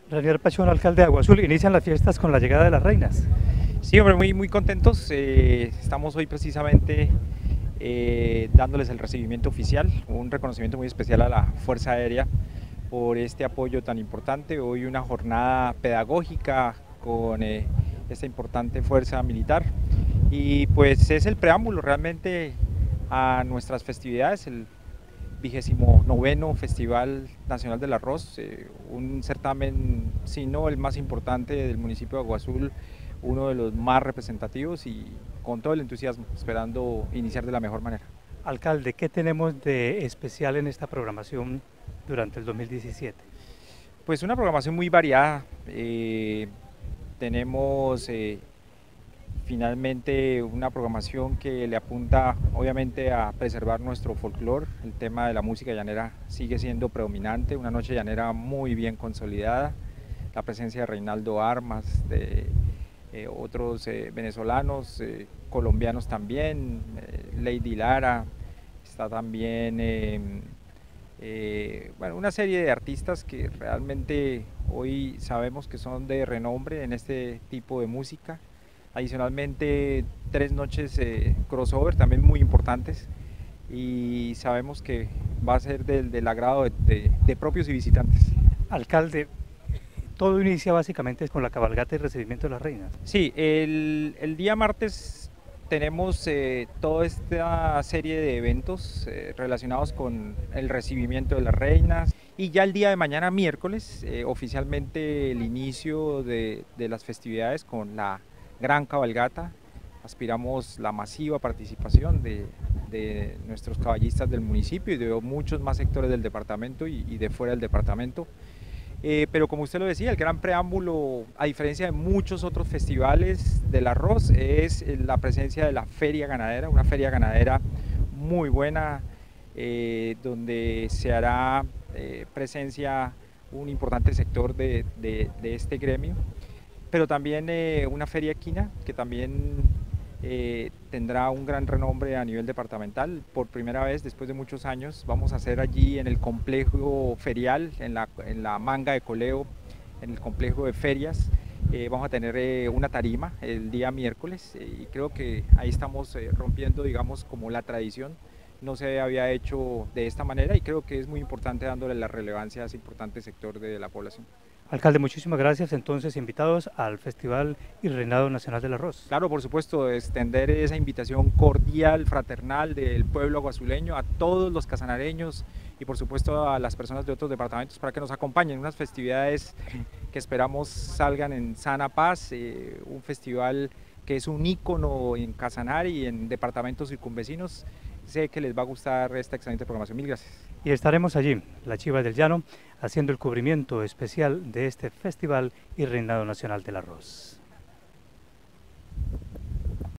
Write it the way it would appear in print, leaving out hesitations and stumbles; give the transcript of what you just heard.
Ranier Pachón, alcalde de Agua Azul, inician las fiestas con la llegada de las reinas. Sí, hombre, muy contentos. Estamos hoy precisamente dándoles el recibimiento oficial, un reconocimiento muy especial a la Fuerza Aérea por este apoyo tan importante. Hoy una jornada pedagógica con esta importante fuerza militar y pues es el preámbulo realmente a nuestras festividades, el 29º Festival Nacional del Arroz, un certamen, si no el más importante del municipio de Agua Azul, uno de los más representativos y con todo el entusiasmo, esperando iniciar de la mejor manera. Alcalde, ¿qué tenemos de especial en esta programación durante el 2017? Pues una programación muy variada. Tenemos finalmente una programación que le apunta obviamente a preservar nuestro folclore. El tema de la música llanera sigue siendo predominante, una noche llanera muy bien consolidada, la presencia de Reinaldo Armas, de otros venezolanos, colombianos también, Lady Lara, está también bueno, una serie de artistas que realmente hoy sabemos que son de renombre en este tipo de música. Adicionalmente, 3 noches crossover también muy importantes y sabemos que va a ser del agrado de propios y visitantes. Alcalde, todo inicia básicamente con la cabalgata y recibimiento de las reinas. Sí, el día martes tenemos toda esta serie de eventos relacionados con el recibimiento de las reinas y ya el día de mañana miércoles oficialmente el inicio de las festividades con la gran cabalgata. Aspiramos la masiva participación de nuestros caballistas del municipio y de muchos más sectores del departamento y de fuera del departamento. Pero como usted lo decía, el gran preámbulo, a diferencia de muchos otros festivales del arroz, es la presencia de la feria ganadera, una feria ganadera muy buena, donde se hará presencia un importante sector de este gremio, pero también una feria equina que también tendrá un gran renombre a nivel departamental. Por primera vez, después de muchos años, vamos a hacer allí en el complejo ferial, en la manga de Coleo, en el complejo de ferias, vamos a tener una tarima el día miércoles y creo que ahí estamos rompiendo, digamos, como la tradición. No se había hecho de esta manera y creo que es muy importante dándole la relevancia a ese importante sector de la población. Alcalde, muchísimas gracias. Entonces, invitados al Festival y Reinado Nacional del Arroz. Claro, por supuesto, extender esa invitación cordial, fraternal del pueblo aguazuleño a todos los casanareños y por supuesto a las personas de otros departamentos para que nos acompañen en unas festividades que esperamos salgan en sana paz, un festival que es un ícono en Casanare y en departamentos circunvecinos. Sé que les va a gustar esta excelente programación. Mil gracias. Y estaremos allí, la Chiva del Llano, haciendo el cubrimiento especial de este Festival y Reinado Nacional del Arroz.